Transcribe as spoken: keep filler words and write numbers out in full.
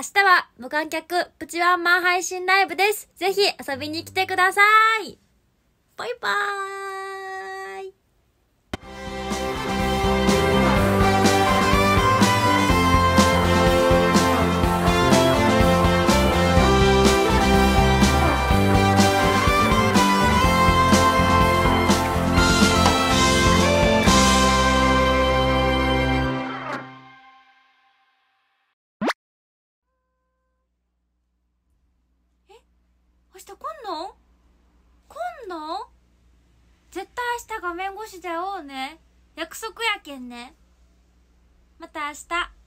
明日は無観客プチワンマン配信ライブです。ぜひ遊びに来てください。バイバーイ。明日来んの？来んの？絶対明日画面越しで会おうね。約束やけんね。また明日。